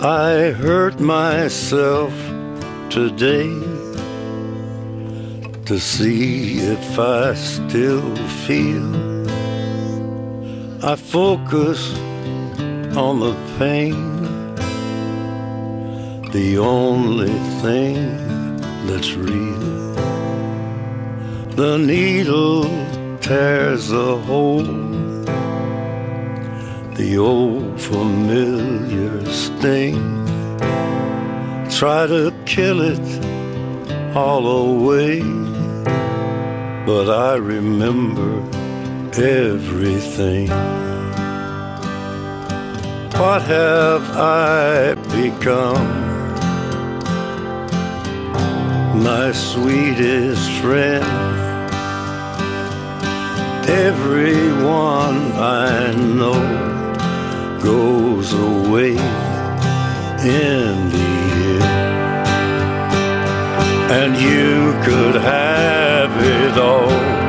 I hurt myself today to see if I still feel. I focus on the pain, the only thing that's real. The needle tears a hole, the old familiar sting. Try to kill it all away, but I remember everything. What have I become? My sweetest friend. Everyone I know goes away in the end. And you could have it all,